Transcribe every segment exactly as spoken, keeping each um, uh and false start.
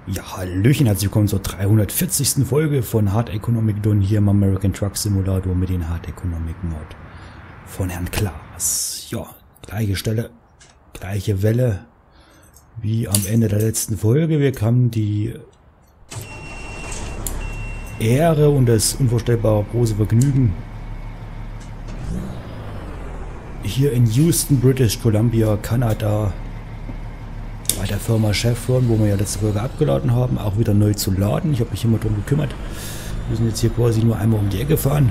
Ja, hallöchen, herzlich willkommen zur dreihundertvierzigsten Folge von Hard Economic Done hier im American Truck Simulator mit den Hard Economic Mod von Herrn Klaas. Ja, gleiche Stelle, gleiche Welle wie am Ende der letzten Folge. Wir haben die Ehre und das unvorstellbare große Vergnügen, hier in Houston, British Columbia, Kanada, bei der Firma Chevron, wo wir ja letzte Folge abgeladen haben, auch wieder neu zu laden. Ich habe mich immer darum gekümmert. Wir müssen jetzt hier quasi nur einmal um die Ecke fahren.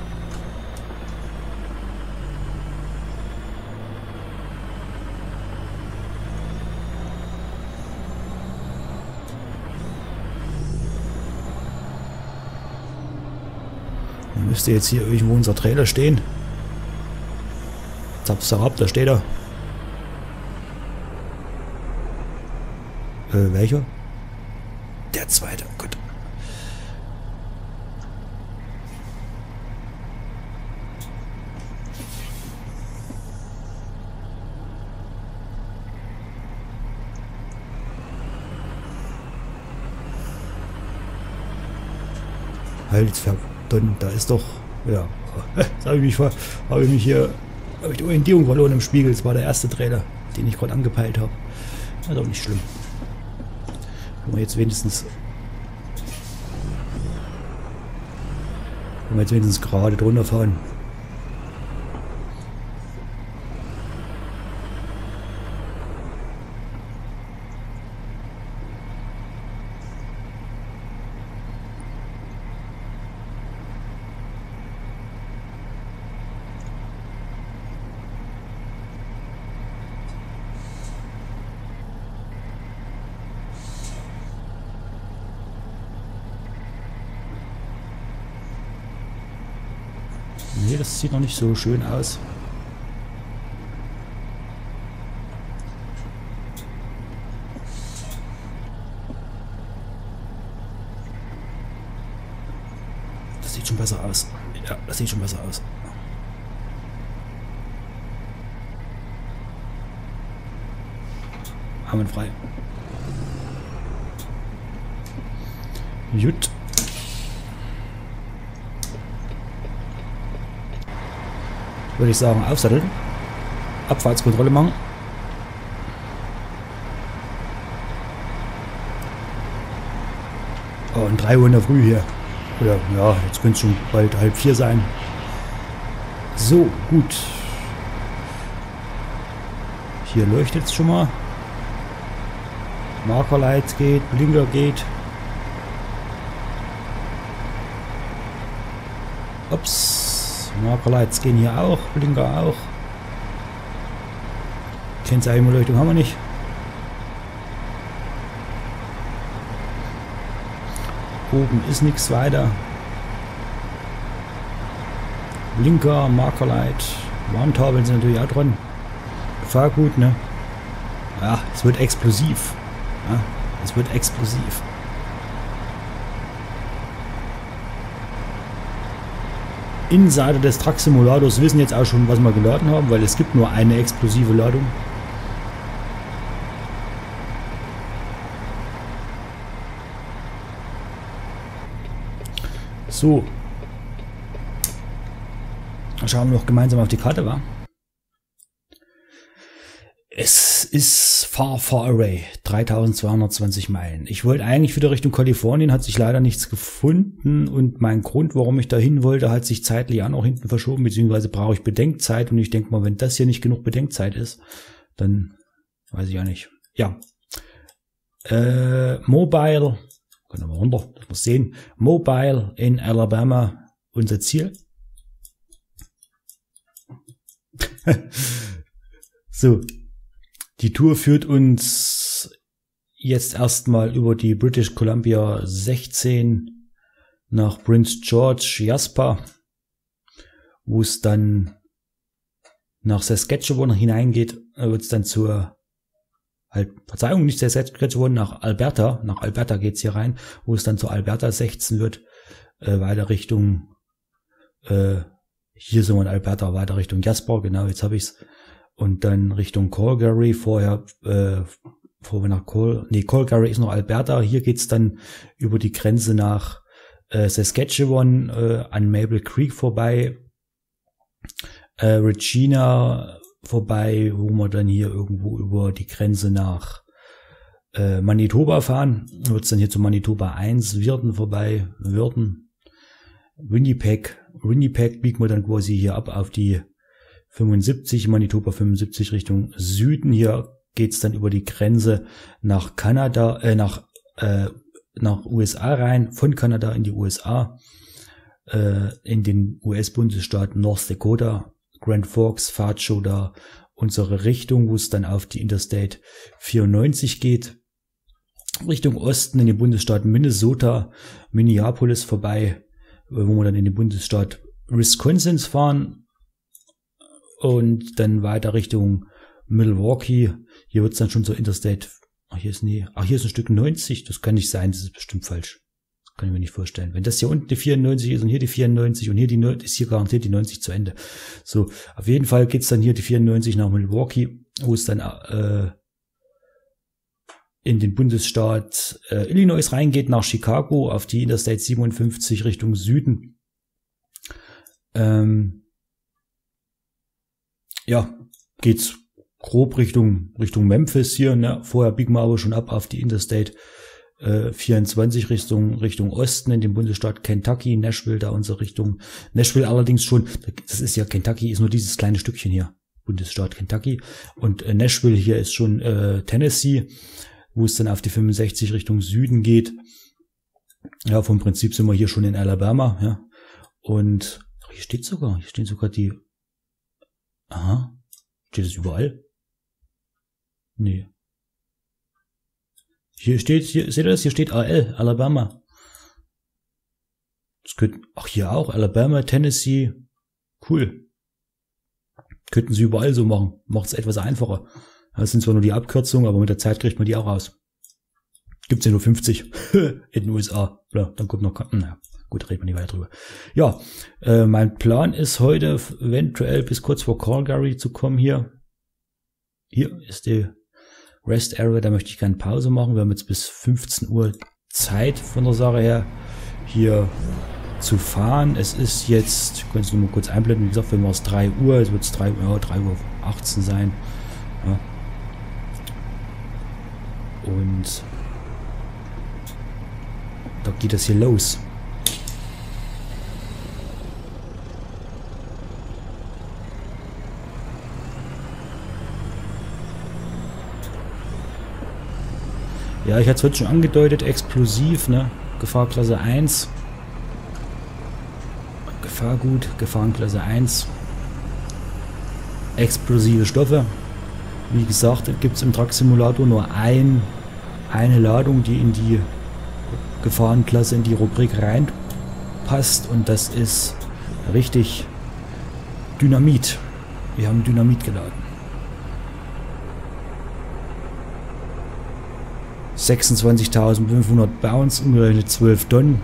Dann müsste jetzt hier irgendwo unser Trailer stehen. Zapsarab, da steht er. Äh, welcher? Der zweite, gut. Halt, verdammt, da ist doch, ja, jetzt habe ich mich, habe ich mich hier, habe ich die Orientierung verloren im Spiegel. Das war der erste Trailer, den ich gerade angepeilt habe. Ja, doch nicht schlimm. Können wir jetzt wenigstens können wir jetzt wenigstens gerade drunter fahren. Nee, das sieht noch nicht so schön aus. Das sieht schon besser aus. Ja, das sieht schon besser aus. Hammerfrei. Gut. Würde ich sagen, aufsatteln, Abfahrtskontrolle machen. Oh, und drei Uhr in der Früh hier. Oder ja, jetzt könnte es schon bald halb vier sein. So, gut. Hier leuchtet es schon mal. Markerlight geht, Blinker geht. Ups. Markerlights gehen hier auch, Blinker auch. Kennzeichenbeleuchtung haben wir nicht. Oben ist nichts weiter. Blinker, Markerlight, Warntafeln sind natürlich auch dran. Fahr gut, ne? Ja, es wird explosiv. Ja, es wird explosiv. Insider des Truck Simulators wissen jetzt auch schon, was wir geladen haben, weil es gibt nur eine explosive Ladung. So. Dann schauen wir noch gemeinsam auf die Karte, wa? Es ist Far Far Away, dreitausendzweihundertzwanzig Meilen. Ich wollte eigentlich wieder Richtung Kalifornien, hat sich leider nichts gefunden und mein Grund, warum ich da hin wollte, hat sich zeitlich auch noch hinten verschoben, beziehungsweise brauche ich Bedenkzeit und ich denke mal, wenn das hier nicht genug Bedenkzeit ist, dann weiß ich ja nicht. Ja, äh, Mobile, können wir runter, das muss sehen, Mobile in Alabama, unser Ziel. So. Die Tour führt uns jetzt erstmal über die British Columbia sechzehn nach Prince George, Jasper, wo es dann nach Saskatchewan hineingeht, wird es dann zur, halt, Verzeihung, nicht Saskatchewan, nach Alberta, nach Alberta geht's hier rein, wo es dann zur Alberta sechzehn wird, äh, weiter Richtung, äh, hier sind wir in Alberta, weiter Richtung Jasper, genau, jetzt habe ich's. Und dann Richtung Calgary, vorher äh, Bevor wir nach Col, nee, Calgary ist noch Alberta. Hier geht's dann über die Grenze nach äh, Saskatchewan äh, an Maple Creek vorbei. Äh, Regina vorbei, wo wir dann hier irgendwo über die Grenze nach äh, Manitoba fahren. Wird's dann hier zu Manitoba eins, Virden vorbei, Virden, Winnipeg. Winnipeg biegen wir dann quasi hier ab auf die fünfundsiebzig, Manitoba fünfundsiebzig Richtung Süden. Hier geht's dann über die Grenze nach Kanada, äh, nach, äh, nach U S A rein, von Kanada in die U S A, äh, in den U S-Bundesstaat North Dakota, Grand Forks, fahrt schon da unsere Richtung, wo es dann auf die Interstate vierundneunzig geht. Richtung Osten in den Bundesstaat Minnesota, Minneapolis vorbei, wo wir dann in den Bundesstaat Wisconsin fahren und dann weiter Richtung Milwaukee. Hier wird es dann schon zur Interstate. Ach, hier ist nie. Ach, hier ist ein Stück neunzig. Das kann nicht sein. Das ist bestimmt falsch. Das kann ich mir nicht vorstellen. Wenn das hier unten die vierundneunzig ist und hier die vierundneunzig und hier die ist hier garantiert die neunzig zu Ende. So, auf jeden Fall geht's dann hier die vierundneunzig nach Milwaukee, wo es dann äh, in den Bundesstaat äh, Illinois reingeht, nach Chicago, auf die Interstate siebenundfünfzig Richtung Süden. Ähm, ja, geht's grob Richtung Richtung Memphis hier. Ne? Vorher biegen wir aber schon ab auf die Interstate äh, vierundzwanzig Richtung Richtung Osten in den Bundesstaat Kentucky, Nashville, da unsere Richtung. Nashville allerdings schon, das ist ja Kentucky, ist nur dieses kleine Stückchen hier, Bundesstaat Kentucky. Und äh, Nashville hier ist schon äh, Tennessee, wo es dann auf die fünfundsechzig Richtung Süden geht. Ja, vom Prinzip sind wir hier schon in Alabama, ja. Und ach, hier steht sogar, hier stehen sogar die. Aha. Steht das überall? Nee. Hier steht, hier, seht ihr das? Hier steht A L, Alabama. Das könnte, ach, hier auch, Alabama, Tennessee. Cool. Könnten sie überall so machen. Macht es etwas einfacher. Das sind zwar nur die Abkürzungen, aber mit der Zeit kriegt man die auch raus. Gibt's ja nur fünfzig in den U S A. Ja, dann kommt noch, na gut, reden wir nicht weiter drüber. Ja, äh, mein Plan ist heute eventuell bis kurz vor Calgary zu kommen hier. Hier ist die Rest Area, da möchte ich gerne Pause machen. Wir haben jetzt bis fünfzehn Uhr Zeit von der Sache her hier zu fahren. Es ist jetzt, ich kann es nur mal kurz einblenden, wie gesagt, wenn wir es drei Uhr, es wird es drei Uhr achtzehn sein. Ja. Und da geht das hier los. Ja, ich hatte es heute schon angedeutet, explosiv, ne? Gefahrklasse eins. Gefahrgut, Gefahrenklasse eins. Explosive Stoffe. Wie gesagt, gibt es im Truck Simulator nur ein, eine Ladung, die in die Gefahrenklasse, in die Rubrik reinpasst, und das ist richtig Dynamit. Wir haben Dynamit geladen. sechsundzwanzigtausendfünfhundert Pounds, umgerechnet zwölf Tonnen.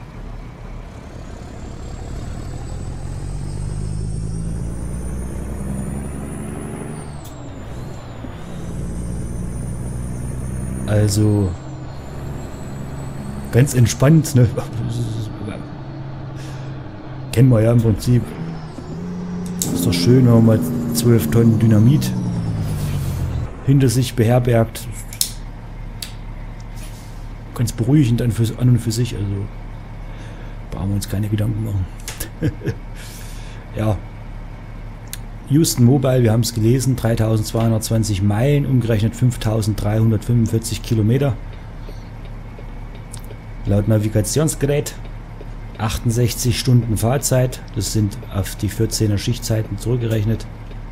Also ganz entspannt, ne? Kennen wir ja im Prinzip. Ist doch schön, wenn man mal zwölf Tonnen Dynamit hinter sich beherbergt. Ganz beruhigend an, für, an und für sich, also brauchen wir uns keine Gedanken machen. Ja, Houston Mobile, wir haben es gelesen, dreitausendzweihundertzwanzig Meilen, umgerechnet fünftausenddreihundertfünfundvierzig Kilometer. Laut Navigationsgerät achtundsechzig Stunden Fahrzeit, das sind auf die vierzehner Schichtzeiten zurückgerechnet.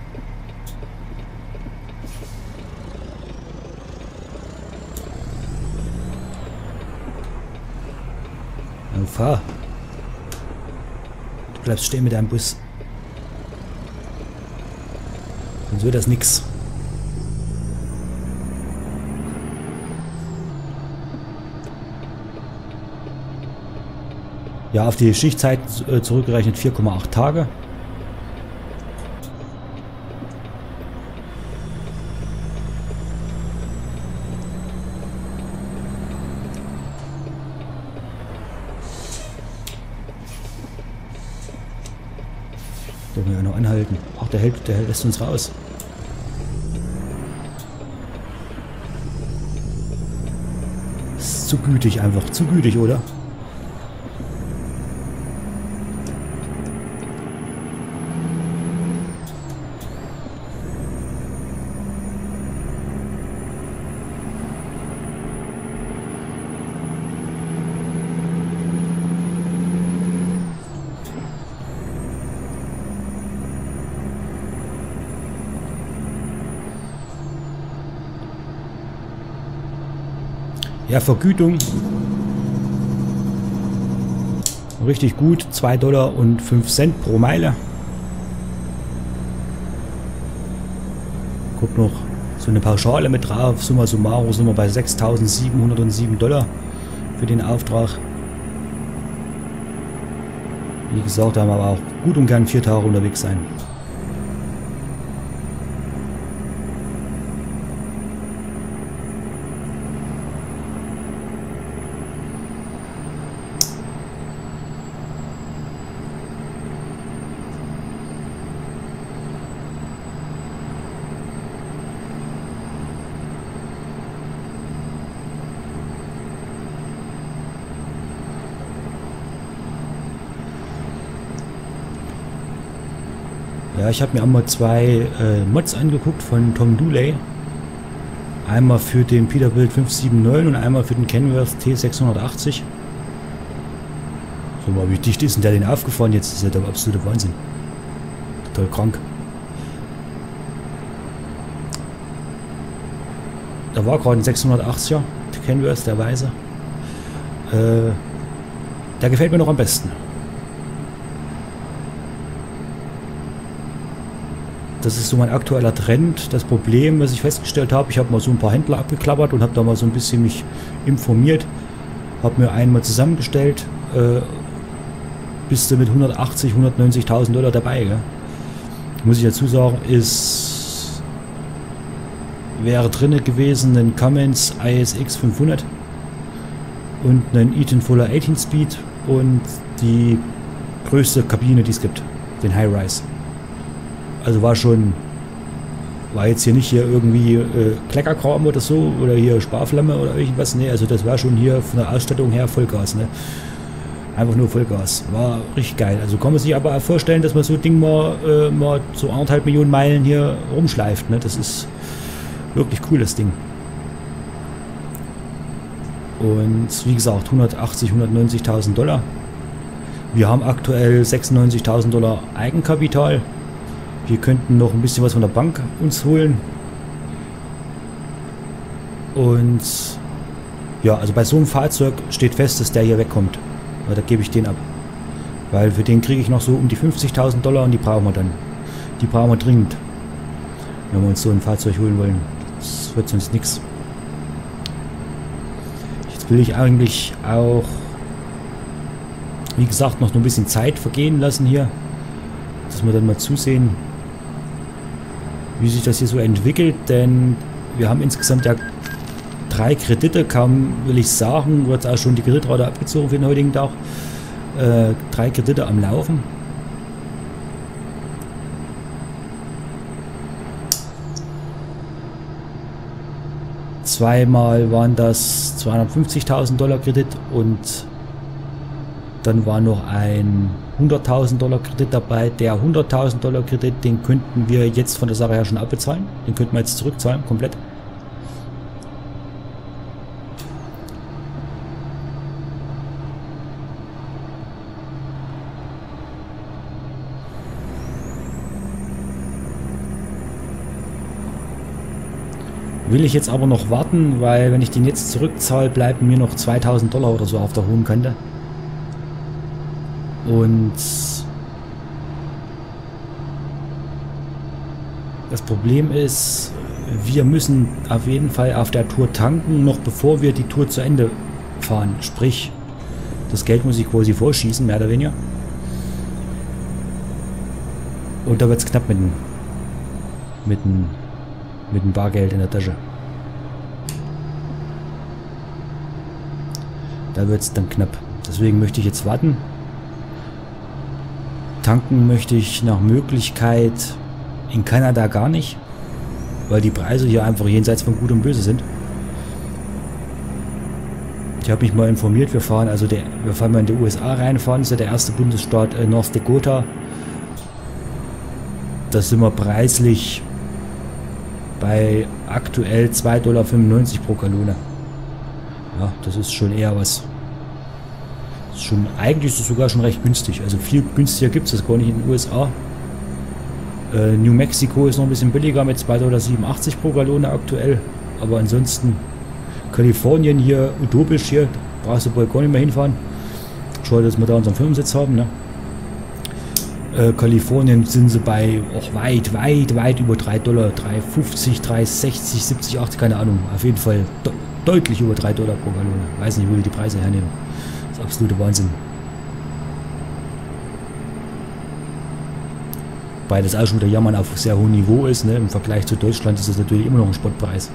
Na, fahr. Du bleibst stehen mit deinem Bus. Sonst wird das nix. Ja, auf die Schichtzeit äh, zurückgerechnet vier Komma acht Tage. Dürfen wir ja noch anhalten. Ach, der hält, der lässt uns raus. Ist zu gütig einfach. Zu gütig, oder? Ja, Vergütung. Richtig gut. zwei Dollar und fünf Cent pro Meile. Guck noch so eine Pauschale mit drauf. Summa summarum sind wir bei sechstausendsiebenhundertsieben Dollar für den Auftrag. Wie gesagt, da haben wir aber auch gut und gern vier Tage unterwegs sein. Ja, ich habe mir einmal zwei äh, Mods angeguckt von Tom Dooley. Einmal für den Peterbilt fünf sieben neun und einmal für den Kenworth T sechshundertachtzig. So mal, wie dicht ist denn der denn aufgefahren jetzt? Das ist ja der absolute Wahnsinn. Total krank. Da war gerade ein sechshundertachtziger, der Kenworth, der weiße. Äh, der gefällt mir noch am besten. Das ist so mein aktueller Trend. Das Problem, was ich festgestellt habe, ich habe mal so ein paar Händler abgeklappert und habe da mal so ein bisschen mich informiert. Habe mir einen mal zusammengestellt. Äh, bist du mit hundertachtzig, hundertneunzigtausend Dollar dabei. Gell? Muss ich dazu sagen, ist wäre drin gewesen ein Cummins I S X fünfhundert und ein Eaton Fuller achtzehn Speed und die größte Kabine, die es gibt, den High-Rise. Also war schon, war jetzt hier nicht hier irgendwie äh, Kleckerkram oder so oder hier Sparflamme oder irgendwas, ne, also das war schon hier von der Ausstattung her Vollgas, ne. Einfach nur Vollgas. War richtig geil. Also kann man sich aber auch vorstellen, dass man so ein Ding mal, äh, mal so anderthalb Millionen Meilen hier rumschleift, ne. Das ist wirklich cool, das Ding. Und wie gesagt, hundertachtzig, hundertneunzigtausend Dollar. Wir haben aktuell sechsundneunzigtausend Dollar Eigenkapital. Wir könnten noch ein bisschen was von der Bank uns holen. Und ja, also bei so einem Fahrzeug steht fest, dass der hier wegkommt. Weil da gebe ich den ab. Weil für den kriege ich noch so um die fünfzigtausend Dollar und die brauchen wir dann. Die brauchen wir dringend. Wenn wir uns so ein Fahrzeug holen wollen. Das wird sonst nichts. Jetzt will ich eigentlich auch, wie gesagt, noch ein bisschen Zeit vergehen lassen hier. Dass wir dann mal zusehen, wie sich das hier so entwickelt, denn wir haben insgesamt ja drei Kredite, kaum will ich sagen, wird auch schon die Kreditrate abgezogen für den heutigen Tag, äh, drei Kredite am Laufen. Zweimal waren das zweihundertfünfzigtausend Dollar Kredit und dann war noch ein hunderttausend Dollar Kredit dabei. Der hunderttausend Dollar Kredit, den könnten wir jetzt von der Sache her schon abbezahlen. Den könnten wir jetzt zurückzahlen, komplett. Will ich jetzt aber noch warten, weil wenn ich den jetzt zurückzahle, bleiben mir noch zweitausend Dollar oder so auf der hohen Kante. Und das Problem ist, wir müssen auf jeden Fall auf der Tour tanken, noch bevor wir die Tour zu Ende fahren. Sprich, das Geld muss ich quasi vorschießen, mehr oder weniger. Und da wird es knapp mit dem, mit dem, mit dem Bargeld in der Tasche. Da wird es dann knapp. Deswegen möchte ich jetzt warten. tanken möchte ich nach Möglichkeit in Kanada gar nicht, weil die Preise hier einfach jenseits von Gut und Böse sind. Ich habe mich mal informiert, wir fahren also der, wir fahren mal in die U S A reinfahren, das ist ja der erste Bundesstaat äh, North Dakota. Da sind wir preislich bei aktuell zwei Komma fünfundneunzig Dollar pro Gallone. Ja, das ist schon eher was. Das ist schon, eigentlich ist es sogar schon recht günstig. Also viel günstiger gibt es das gar nicht in den U S A. Äh, New Mexico ist noch ein bisschen billiger mit zwei Komma siebenundachtzig Dollar pro Gallone aktuell. Aber ansonsten Kalifornien hier, utopisch hier, brauchst du bald gar nicht mehr hinfahren. Schade, dass wir da unseren Firmensitz haben, ne? Äh, Kalifornien sind sie bei auch weit, weit, weit über drei Dollar, drei fünfzig, drei sechzig, siebzig, achtzig, keine Ahnung. Auf jeden Fall de deutlich über drei Dollar pro Gallone. Weiß nicht, wo die die Preise hernehmen. Das ist absoluter Wahnsinn. Weil das auch schon wieder Jammern auf sehr hohem Niveau ist, ne? Im Vergleich zu Deutschland ist das natürlich immer noch ein Spottpreis.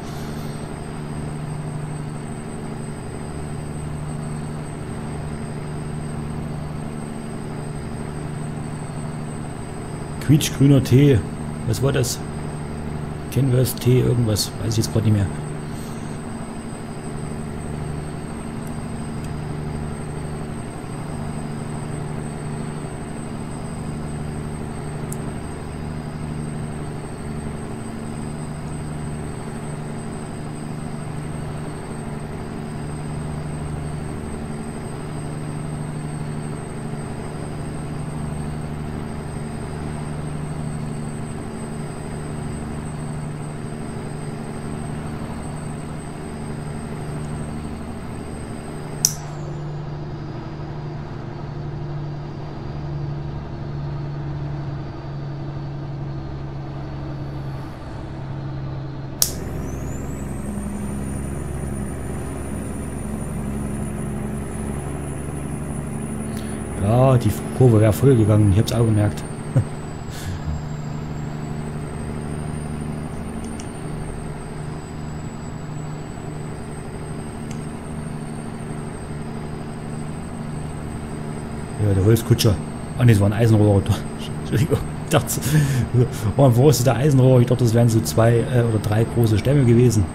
Quietschgrüner Tee, was war das? Canvas Tee, irgendwas, weiß ich jetzt gerade nicht mehr. Ja, die Kurve wäre voll gegangen, ich habe es auch gemerkt. Ja, der Holzkutscher. Ah ne, das war ein Eisenrohr. Entschuldigung, ich dachte, war ein verrosteter Eisenrohr. Ich dachte, das wären so zwei äh, oder drei große Stämme gewesen.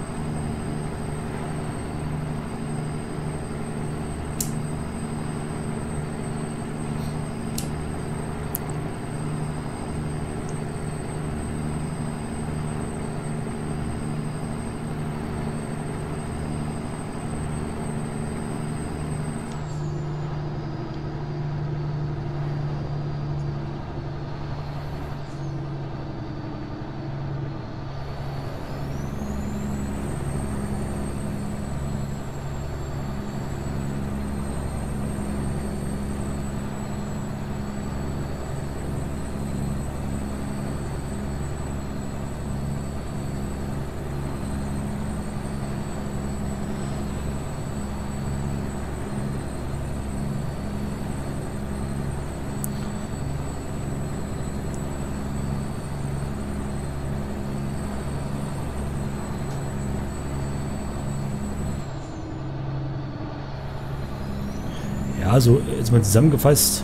Also, jetzt mal zusammengefasst.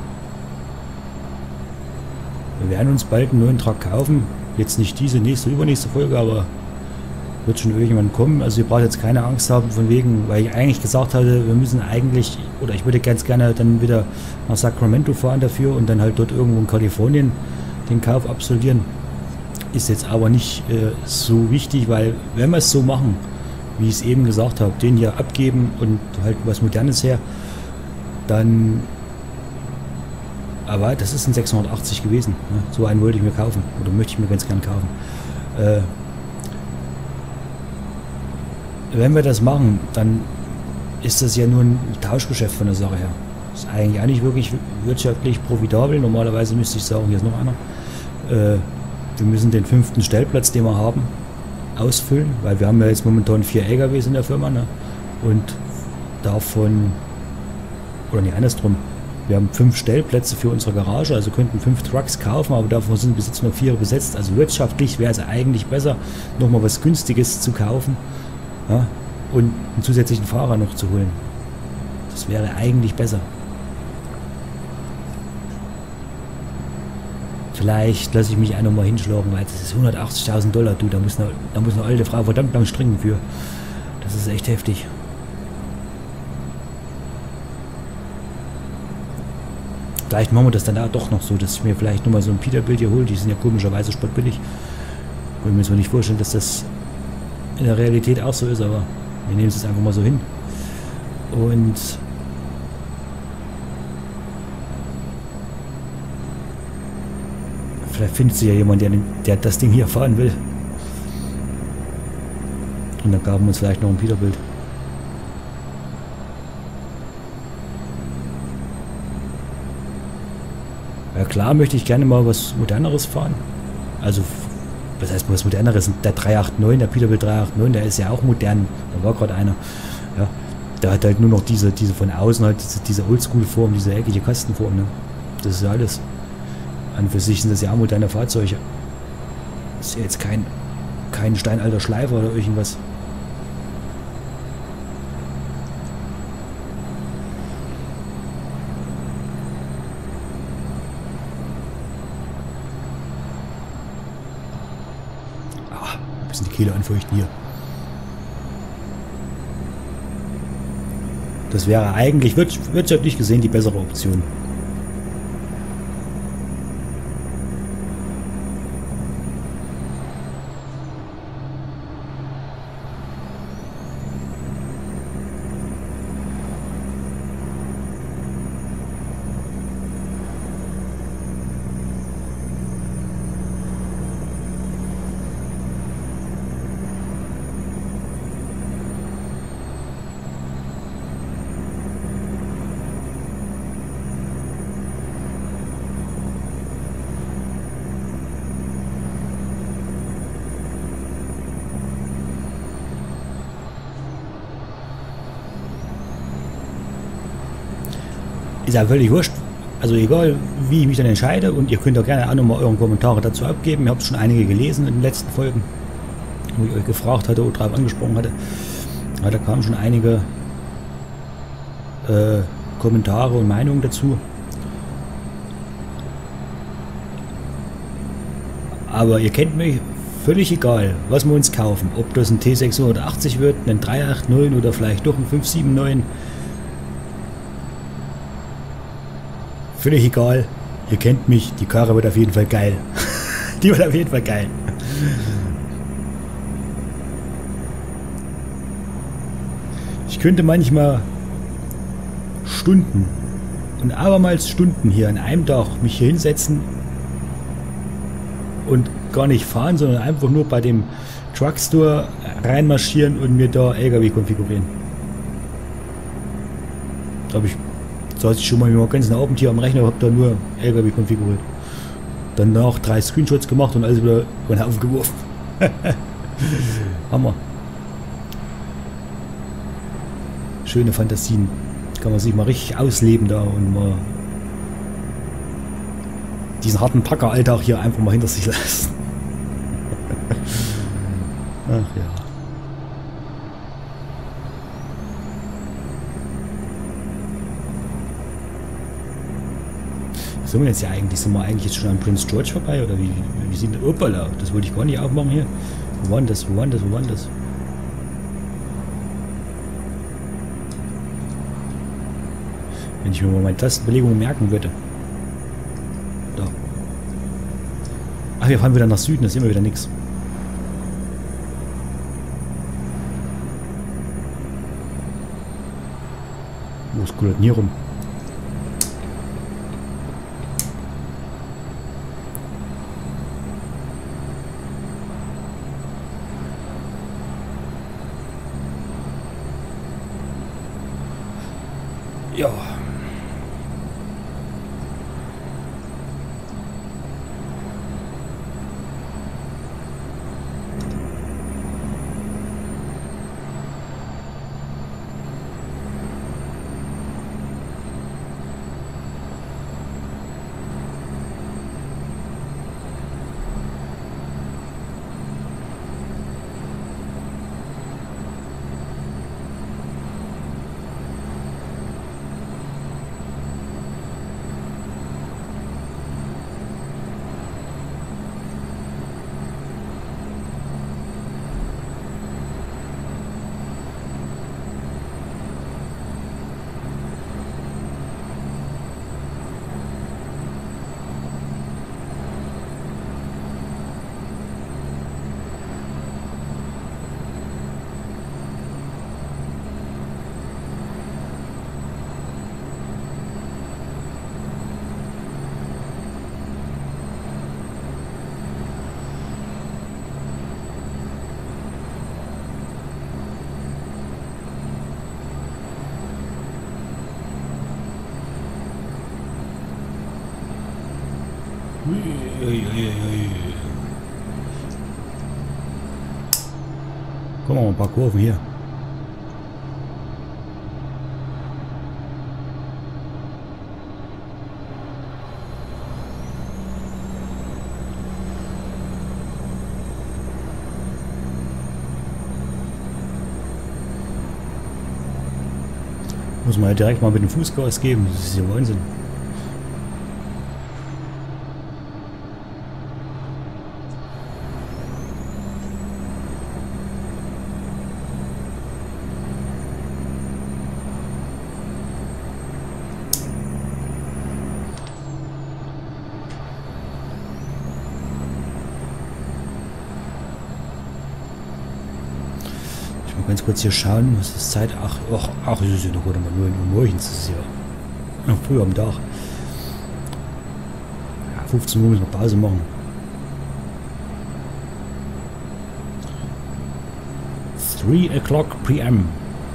Wir werden uns bald einen neuen Truck kaufen. Jetzt nicht diese, nächste, übernächste Folge, aber wird schon irgendwann kommen. Also ihr braucht jetzt keine Angst haben von wegen, weil ich eigentlich gesagt hatte, wir müssen eigentlich, oder ich würde ganz gerne dann wieder nach Sacramento fahren dafür und dann halt dort irgendwo in Kalifornien den Kauf absolvieren. Ist jetzt aber nicht äh, so wichtig, weil wenn wir es so machen, wie ich es eben gesagt habe, den hier abgeben und halt was Modernes her, dann, aber das ist ein sechshundertachtzig gewesen, ne? So einen wollte ich mir kaufen, oder möchte ich mir ganz gern kaufen. Äh, wenn wir das machen, dann ist das ja nur ein Tauschgeschäft von der Sache her. Ist eigentlich auch nicht wirklich wirtschaftlich profitabel, normalerweise müsste ich sagen, hier ist noch einer. Äh, wir müssen den fünften Stellplatz, den wir haben, ausfüllen, weil wir haben ja jetzt momentan vier L K Ws in der Firma, ne? Und davon, oder nicht andersrum, wir haben fünf Stellplätze für unsere Garage, also könnten fünf Trucks kaufen, aber davon sind bis jetzt nur vier besetzt. Also wirtschaftlich wäre es eigentlich besser, nochmal was Günstiges zu kaufen, ja, und einen zusätzlichen Fahrer noch zu holen. Das wäre eigentlich besser. Vielleicht lasse ich mich einfach mal hinschlagen, weil das ist hundertachtzigtausend Dollar, du, da muss, eine, da muss eine alte Frau verdammt lang stringen für. Das ist echt heftig. Vielleicht machen wir das dann da doch noch so, dass ich mir vielleicht nochmal so ein Peterbilt hier hole. Die sind ja komischerweise spottbillig. Ich kann mir zwar nicht vorstellen, dass das in der Realität auch so ist, aber wir nehmen es jetzt einfach mal so hin. Und vielleicht findet sich ja jemand, der, der das Ding hier fahren will. Und dann gaben wir uns vielleicht noch ein Peterbilt. Ja klar möchte ich gerne mal was Moderneres fahren. Also, was heißt was Moderneres? Der drei acht neun, der Peterbilt drei acht neun, der ist ja auch modern. Da war gerade einer. Ja, der hat halt nur noch diese, diese von außen halt diese, diese Oldschool-Form, diese eckige Kastenform. Ne? Das ist ja alles. An für sich sind das ja auch moderne Fahrzeuge. Das ist ja jetzt kein, kein steinalter Schleifer oder irgendwas. Ah, ein bisschen die Kehle anfeuchten hier. Das wäre eigentlich wirtschaftlich gesehen die bessere Option. Ist ja völlig wurscht. Also egal, wie ich mich dann entscheide, und ihr könnt auch gerne auch nochmal eure Kommentare dazu abgeben. Ihr habt schon einige gelesen in den letzten Folgen, wo ich euch gefragt hatte oder darauf angesprochen hatte. Ja, da kamen schon einige äh, Kommentare und Meinungen dazu. Aber ihr kennt mich, völlig egal, was wir uns kaufen. Ob das ein T sechshundertachtzig wird, ein drei acht neun oder vielleicht doch ein fünf sieben neun. Völlig egal, ihr kennt mich, die Karre wird auf jeden Fall geil. Die wird auf jeden Fall geil. Ich könnte manchmal Stunden und abermals Stunden hier an einem Tag mich hier hinsetzen und gar nicht fahren, sondern einfach nur bei dem Truckstore reinmarschieren und mir da L K W konfigurieren. Da habe ich saß ich schon mal mit meinem ganzen Abend hier am Rechner und habe da nur L K W konfiguriert. Danach drei Screenshots gemacht und alles wieder über den Haufen geworfen. Hammer. Schöne Fantasien. Kann man sich mal richtig ausleben da und mal diesen harten Packer-Alltag hier einfach mal hinter sich lassen. Ach ja. Sind wir jetzt ja eigentlich, sind wir eigentlich jetzt schon an Prince George vorbei oder wie, wie sind das? Opala, das wollte ich gar nicht aufmachen hier. Wo war denn das, wo war denn das, wo war denn das? Wenn ich mir mal meine Tastenbelegung merken würde. Da. Ach, wir fahren wieder nach Süden, da sehen wir wieder nichts. Wo ist denn hier rum? Ja. Komm mal, ein paar Kurven hier. Muss man ja direkt mal mit dem Fußgas geben, das ist ja Wahnsinn. Ich muss ganz kurz hier schauen, was ist Zeit? Ach, ach, ach, es ist ja noch gerade mal neun Uhr morgens, das ist ja noch früh am Tag. Ja, fünfzehn Uhr müssen wir Pause machen. three o'clock p m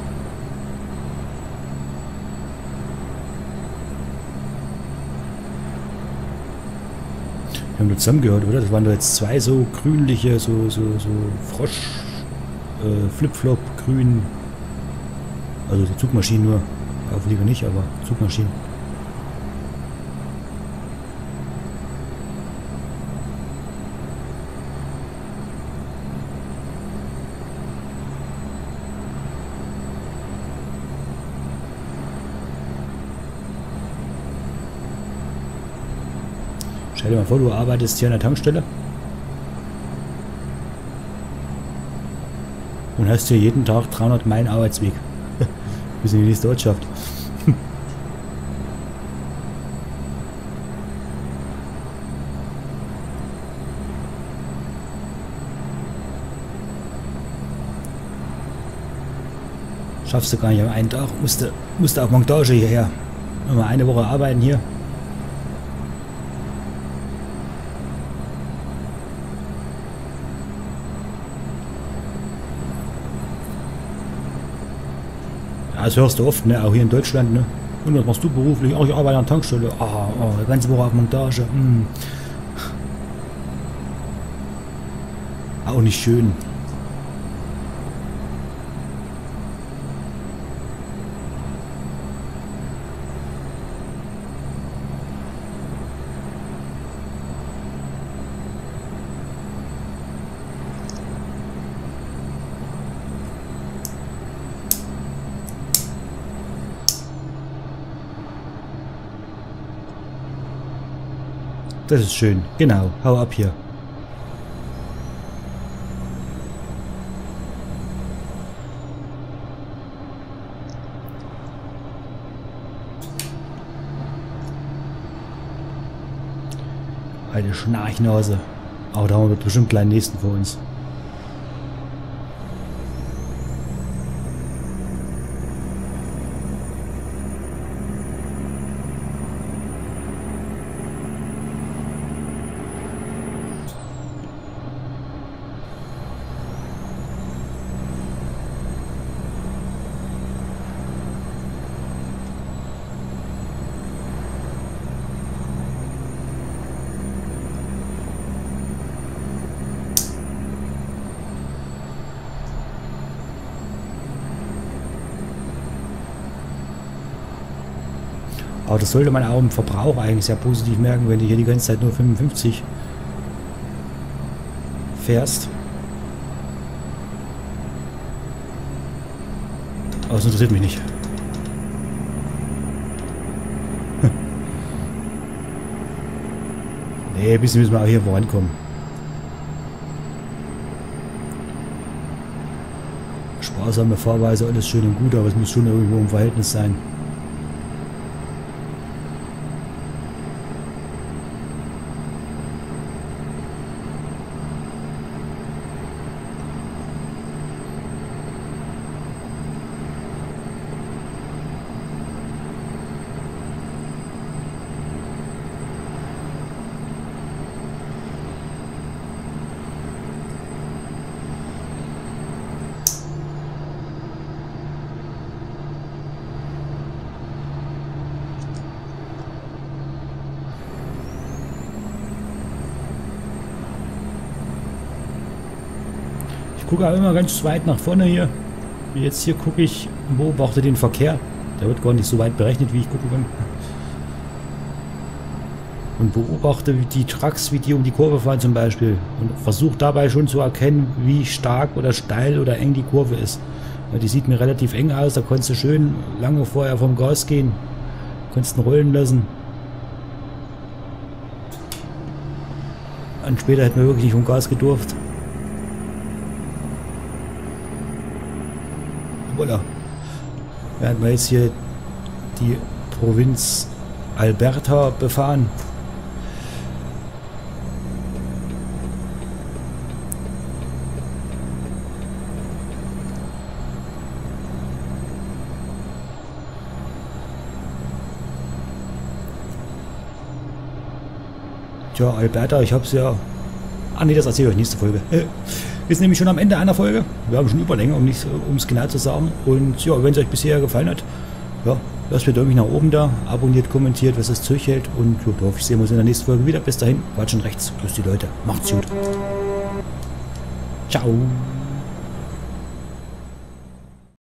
Wir haben nur zusammengehört, oder? Das waren doch jetzt zwei so grünliche, so, so, so Frosch, äh, Flip-Flop, grün. Also die Zugmaschinen nur. Auflieger nicht, aber Zugmaschinen. Stell dir mal vor, du arbeitest hier an der Tankstelle und hast hier jeden Tag dreihundert Meilen Arbeitsweg. Bis in die nächste Ortschaft. Schaffst du gar nicht an einen Tag. Musste, musste auf Montage hierher. Mal eine Woche arbeiten hier. Ja, das hörst du oft, ne? Auch hier in Deutschland. Ne? Und was machst du beruflich? Ach, ich arbeite an der Tankstelle. Ah, oh, die ganze Woche auf Montage. Hm. Auch nicht schön. Das ist schön. Genau. Hau ab hier. Alte Schnarchnase. Aber da haben wir bestimmt gleich den nächsten vor uns. Aber das sollte man auch im Verbrauch eigentlich sehr positiv merken, wenn du hier die ganze Zeit nur fünfundfünfzig fährst. Aber das interessiert mich nicht. Nee, ein bisschen müssen wir auch hier vorankommen. Sparsame Fahrweise, alles schön und gut, aber es muss schon irgendwo im Verhältnis sein. gucke auch immer ganz weit nach vorne hier. Jetzt hier gucke ich, beobachte den Verkehr. Der wird gar nicht so weit berechnet, wie ich gucken kann. Und beobachte die Trucks, wie die um die Kurve fahren zum Beispiel. Und versuche dabei schon zu erkennen, wie stark oder steil oder eng die Kurve ist. Weil die sieht mir relativ eng aus, da konntest du schön lange vorher vom Gas gehen. Konntest ihn rollen lassen. Und später hätten wir wirklich nicht vom Gas gedurft. Voilà. Während wir jetzt hier die Provinz Alberta befahren. Tja, Alberta, ich hab's ja... Ah ne, das erzähle ich euch nächste Folge. Äh, wir sind nämlich schon am Ende einer Folge. Wir haben schon Überlänge, um es genau zu sagen. Und ja, wenn es euch bisher gefallen hat, ja, lasst mir Däumchen nach oben da, abonniert, kommentiert, was das Zeug hält. Und ja, da hoffe ich, sehen wir uns in der nächsten Folge wieder. Bis dahin, quatschen rechts. Grüß die Leute. Macht's gut. Ciao.